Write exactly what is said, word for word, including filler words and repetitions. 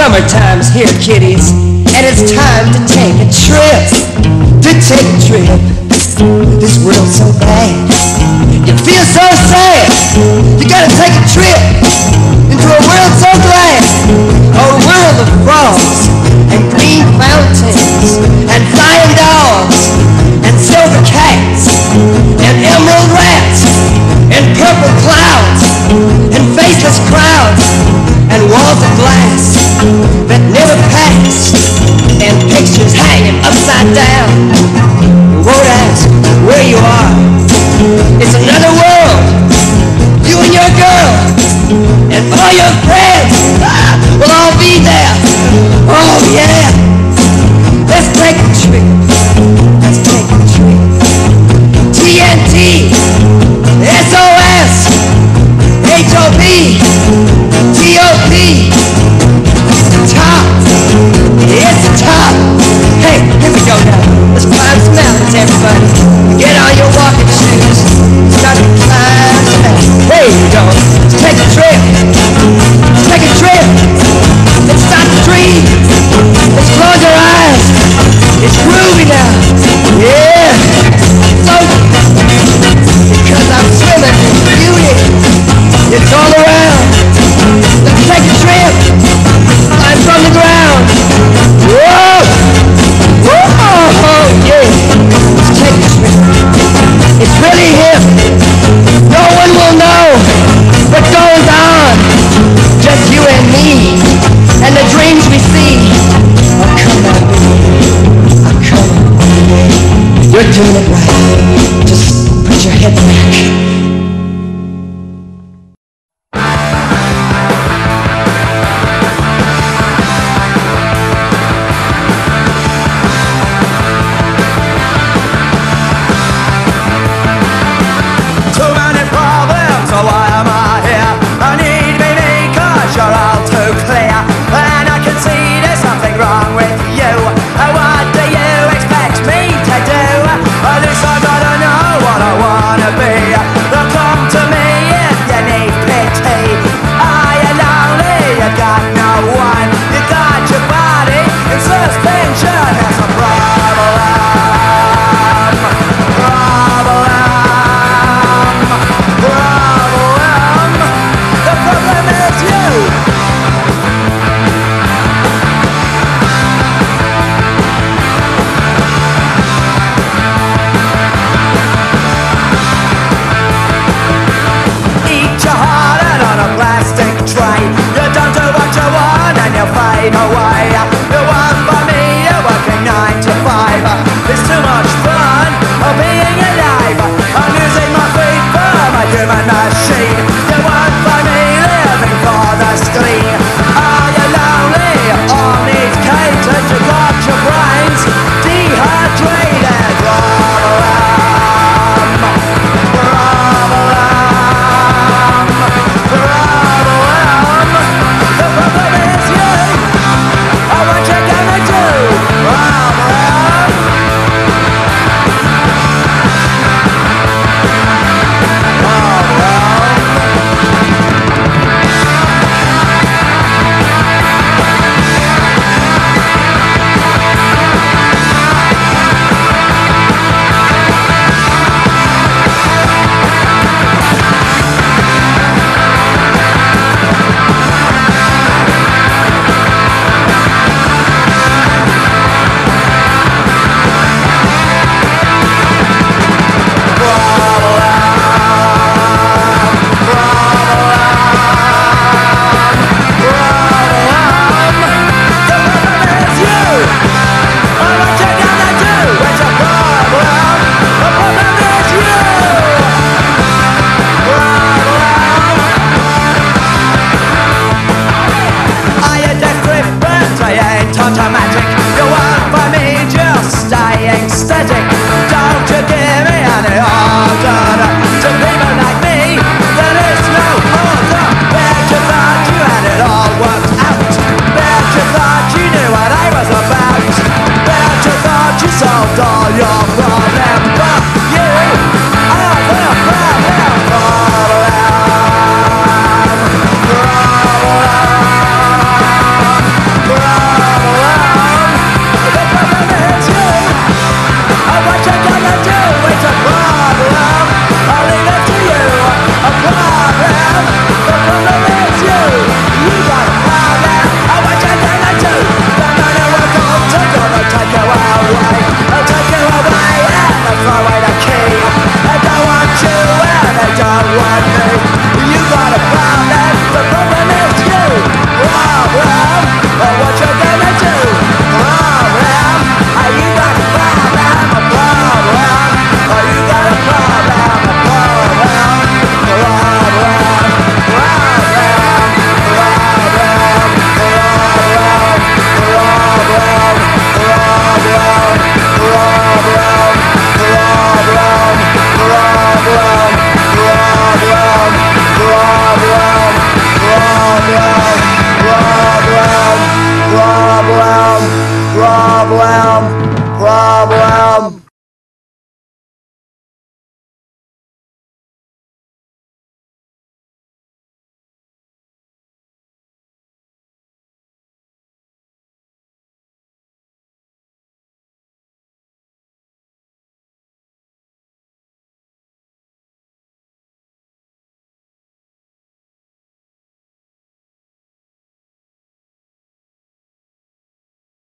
Summertime's here, kiddies, and it's time to take a trip. To take a trip. This world's so bad, you feel so sad. You gotta take a trip into a world so glad. A world of frogs and green fountains and flying dogs and silver cats and emerald rats and purple clouds and faceless crowds and walls of glass that never pass and pictures hanging upside down. You won't ask where you are. It's another world. You and your girl and all your friends ah, will all be there. Oh yeah. Let's take a trip. Let's take a trip. T N T, S O S, H O P, T O P. It's the top. It's the top. Hey, here we go now. Let's climb some mountains, everybody. Get on your walking shoes. Start to climb some mountains. There you go. Let's take a trip. Let's take a trip. Let's start to dream. Let's close your eyes. It's groovy now. Yeah. So, because I'm swimming in beauty. It's all around. Let's take a trip. Climb from the ground. Whoa. Whoa. Yeah. Let's take a trip. It's really hip. No one will know what goes on. Just you and me. And the dreams we see. Oh, come on, baby. Oh, come on, baby. You're doing it right. Just put your head back.